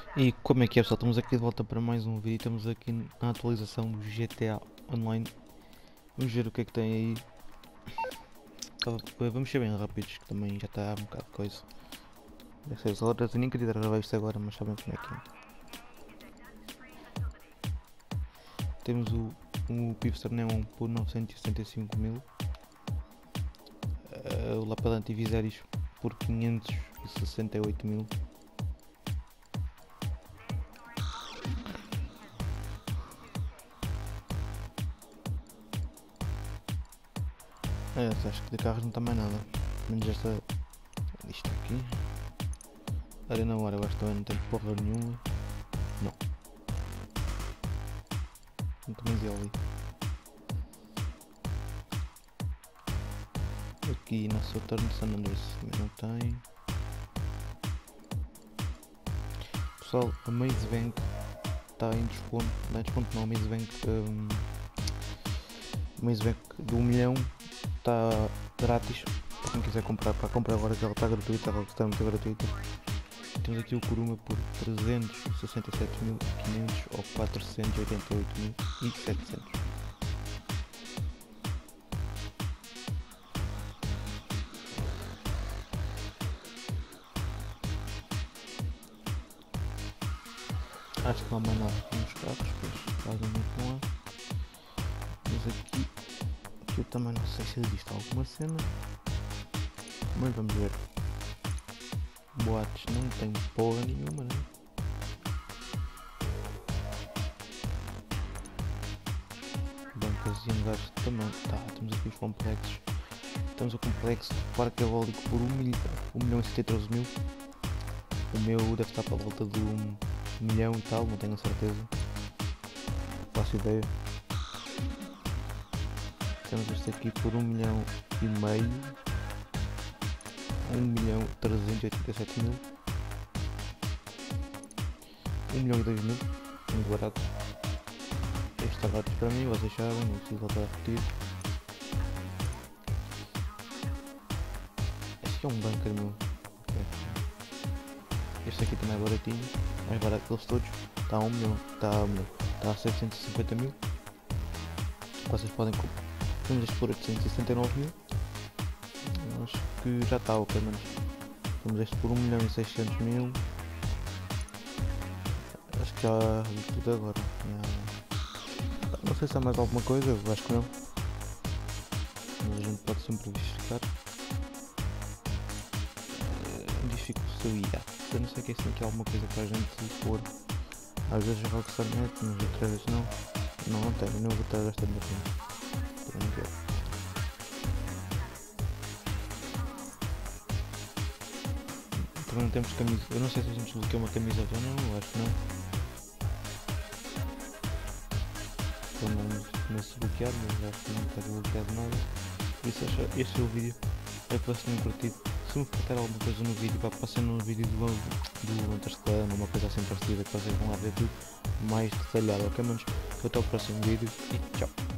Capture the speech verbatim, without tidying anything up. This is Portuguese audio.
E como é que é, pessoal? Estamos aqui de volta para mais um vídeo. Estamos aqui na atualização do G T A Online. Vamos ver o que é que tem aí. Vamos ser bem rápidos, que também já está um bocado de coisa. Essas horas, eu nem queria gravar isto agora, mas sabem como é que é. Temos o, o Pipster Neon por novecentos e setenta e cinco mil. Uh, o Lapad Antiviséris por quinhentos e sessenta e oito mil. É, acho que de carros não está mais nada. Menos esta. Isto aqui. Arena Hora, eu acho que também não tem porra nenhuma. Não. Não tem mais ali. Aqui na Southern San Andreas também não tem. Pessoal, a Maze Bank está em desconto. Não é desconto não, a Maze Bank. Um, a Maze Bank do um milhão está grátis. Para quem quiser comprar, para comprar agora que ela está gratuita, ela está muito gratuita. Temos aqui o Kuruma por trezentos e sessenta e sete mil e quinhentos ou quatrocentos e oitenta e oito mil e setecentos. Acho que não há mais nada aqui nos carros, pois basicamente não há. Mas aqui, aqui eu também não sei se existe alguma cena, mas vamos ver. Boates não tem porra nenhuma, né? Bancas e hangares também. Tá, temos aqui os complexos. Temos o complexo de parque eólico por um milhão, um milhão e setenta e três mil. O meu deve estar para a volta de um milhão e tal, não tenho a certeza. Faço ideia. Temos este aqui por um milhão e meio. um milhão trezentos e oitenta e sete mil. um milhão e dois mil. Muito barato. Este está barato para mim, vocês sabem, não preciso voltar a repetir. Este é um bunker meu. Este aqui também é baratinho, mais barato que eles todos. Está a um milhão, está a um milhão, está a setecentos e cinquenta mil. Vocês podem comprar. Temos este por oitocentos e sessenta e nove mil. Acho que já está, pelo menos. Temos este por um milhão e seiscentos mil. Acho que já vi tudo agora. Já... Não sei se há mais alguma coisa, eu acho que não. Mas a gente pode sempre verificar. Identifico o seu I A. Eu não sei que é assim que há alguma coisa para a gente pôr. Às vezes jogo com Sarnet, mas outras vezes não. Não, não tenho, não vou estar gastando a pena. Também não quero. Também não temos camisa. Eu não sei se a gente desbloqueou uma camisa ou não, eu acho que não. Pelo menos começo a desbloquear, mas acho que não está desbloqueado nada. Por isso este é o vídeo. Espero que vocês tenham curtido. Se me faltar alguma coisa no vídeo, vai passar no vídeo do, do Interstellar, uma coisa assim parecida, que vocês vão lá ver tudo mais detalhado. Ok, manos? Até o próximo vídeo e tchau!